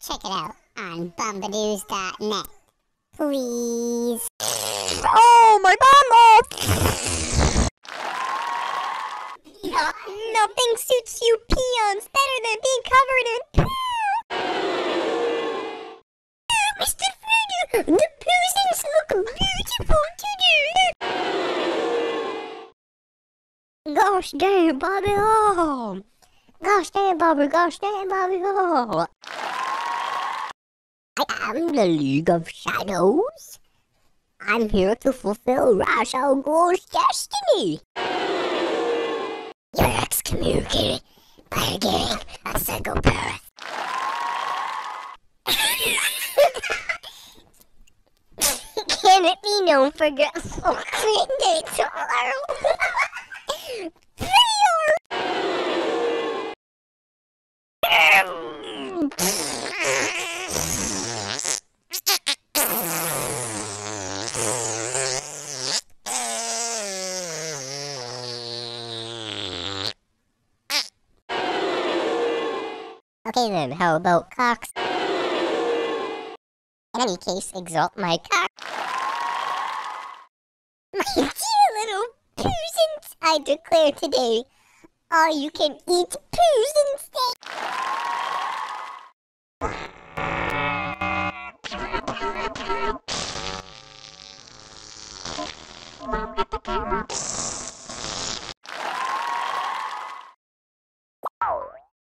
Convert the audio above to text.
Check it out on bombadoos.net. Please. Oh, my bum! Nothing suits you peons better than being covered in poo. Mr. Freddy, the Peasants look beautiful today. Gosh dang, Bobby, oh. Gosh dang, Bobby, gosh dang, Bobby, oh. I am the League of Shadows. I'm here to fulfill Ra's al Ghul's destiny. You're excommunicated by getting a psychopath. Can it be known for good clean day tomorrow? Okay then, how about cocks? In any case, exalt my cock. My dear little Peasants, I declare today, all you can eat Peasants Day.